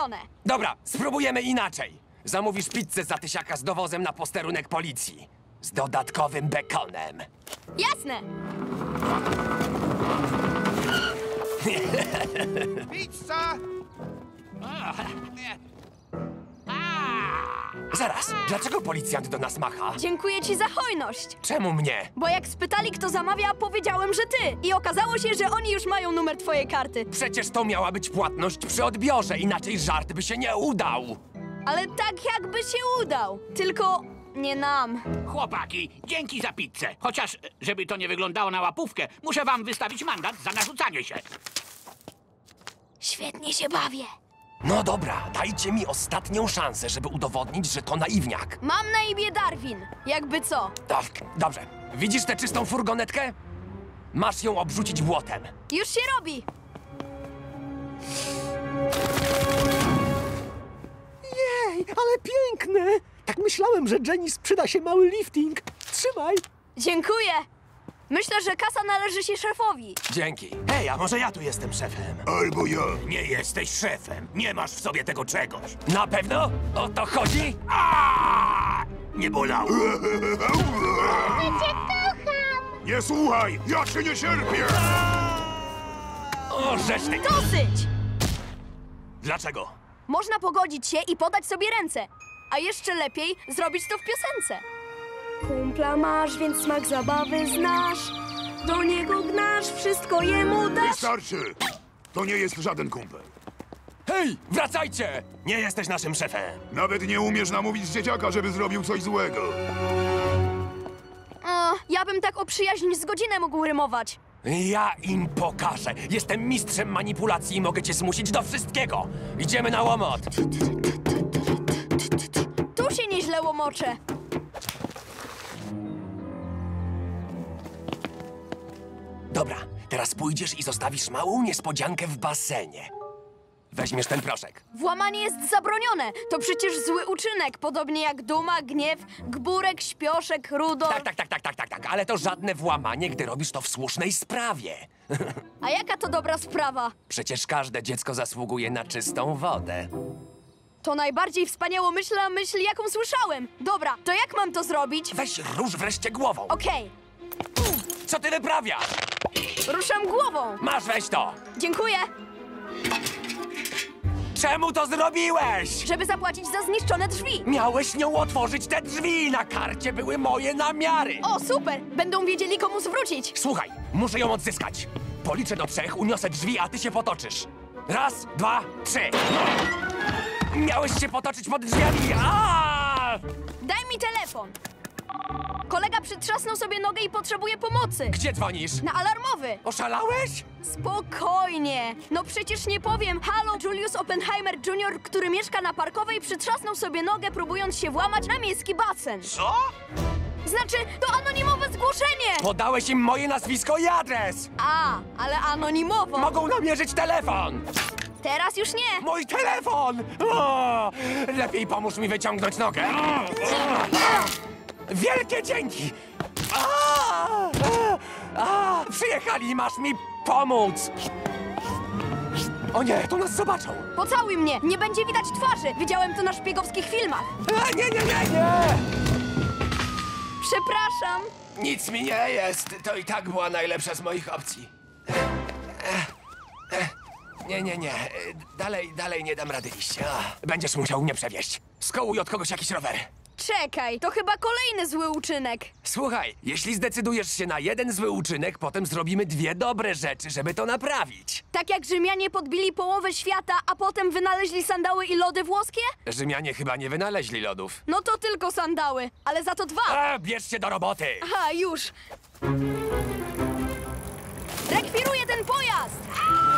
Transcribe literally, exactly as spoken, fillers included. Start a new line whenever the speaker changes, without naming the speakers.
zrobione.
Dobra, spróbujemy inaczej. Zamówisz pizzę za tysiaka z dowozem na posterunek policji. Z dodatkowym bekonem.
Jasne.
Pizza!
Zaraz, dlaczego policjant do nas macha?
Dziękuję ci za hojność.
Czemu mnie?
Bo jak spytali, kto zamawia, powiedziałem, że ty. I okazało się, że oni już mają numer twojej karty.
Przecież to miała być płatność przy odbiorze, inaczej żart by się nie udał.
Ale tak jakby się udał. Tylko nie nam.
Chłopaki, dzięki za pizzę. Chociaż, żeby to nie wyglądało na łapówkę, muszę wam wystawić mandat za narzucanie się.
Świetnie się bawię.
No dobra, dajcie mi ostatnią szansę, żeby udowodnić, że to naiwniak.
Mam na imię Darwin. Jakby co?
Dob dobrze. Widzisz tę czystą furgonetkę? Masz ją obrzucić błotem.
Już się robi.
Jej, ale piękne! Tak myślałem, że Jenny sprzyda się mały lifting. Trzymaj!
Dziękuję. Myślę, że kasa należy się szefowi.
Dzięki.
Hej, a może ja tu jestem szefem?
Albo ja.
Nie jesteś szefem. Nie masz w sobie tego czegoś.
Na pewno? O to chodzi?
A! Nie bolało.
Nie słuchaj! Ja cię nie cierpię!
O, żeż ty!
Dosyć!
Dlaczego?
Można pogodzić się i podać sobie ręce. A jeszcze lepiej zrobić to w piosence. Kumpla masz, więc smak zabawy znasz. Do niego gnasz, wszystko jemu dasz.
Wystarczy! To nie jest żaden kumpel.
Hej, wracajcie!
Nie jesteś naszym szefem.
Nawet nie umiesz namówić dzieciaka, żeby zrobił coś złego.
O, ja bym tak o przyjaźń z godzinę mógł rymować.
Ja im pokażę. Jestem mistrzem manipulacji i mogę cię zmusić do wszystkiego. Idziemy na łomot.
Tu się nieźle łomoczę.
Dobra, teraz pójdziesz i zostawisz małą niespodziankę w basenie. Weźmiesz ten proszek.
Włamanie jest zabronione. To przecież zły uczynek, podobnie jak duma, gniew, gburek, śpioszek, rudol.
Tak, tak, tak, tak, tak, tak, tak, ale to żadne włamanie, gdy robisz to w słusznej sprawie.
A jaka to dobra sprawa?
Przecież każde dziecko zasługuje na czystą wodę.
To najbardziej wspaniałomyślna myśl, jaką słyszałem. Dobra, to jak mam to zrobić?
Weź rusz wreszcie głową.
Okej,
Co ty wyprawiasz?
ruszam głową.
Masz, weź to.
Dziękuję.
Czemu to zrobiłeś?
Żeby zapłacić za zniszczone drzwi.
Miałeś nią otworzyć te drzwi. Na karcie były moje namiary.
O, super! Będą wiedzieli, komu zwrócić.
Słuchaj, muszę ją odzyskać. Policzę do trzech, uniosę drzwi, a ty się potoczysz. Raz, dwa, trzy. Miałeś się potoczyć pod drzwiami. A!
Daj mi telefon. Kolega przytrzasnął sobie nogę i potrzebuje pomocy.
Gdzie dzwonisz?
Na alarmowy.
Oszalałeś?
Spokojnie. No przecież nie powiem. Halo, Julius Oppenheimer junior, który mieszka na Parkowej, przytrzasnął sobie nogę, próbując się włamać na miejski basen.
Co?
Znaczy, to anonimowe zgłoszenie.
Podałeś im moje nazwisko i adres.
A, ale anonimowo.
Mogą namierzyć telefon.
Teraz już nie.
Mój telefon! O! Lepiej pomóż mi wyciągnąć nogę. Wielkie dzięki! A! A! Przyjechali, masz mi pomóc! O nie, to nas zobaczą!
Pocałuj mnie. Nie będzie widać twarzy. Widziałem to na szpiegowskich filmach.
A, nie, nie, nie, nie!
Przepraszam.
Nic mi nie jest. To i tak była najlepsza z moich opcji. Nie, nie, nie. Dalej, dalej nie dam rady iść. Będziesz musiał mnie przewieźć. Skołuj od kogoś jakiś rower.
Czekaj, to chyba kolejny zły uczynek.
Słuchaj, jeśli zdecydujesz się na jeden zły uczynek, potem zrobimy dwie dobre rzeczy, żeby to naprawić.
Tak jak Rzymianie podbili połowę świata, a potem wynaleźli sandały i lody włoskie?
Rzymianie chyba nie wynaleźli lodów.
No to tylko sandały, ale za to dwa.
A, bierz się do roboty!
Aha, już. Rekwiruję ten pojazd!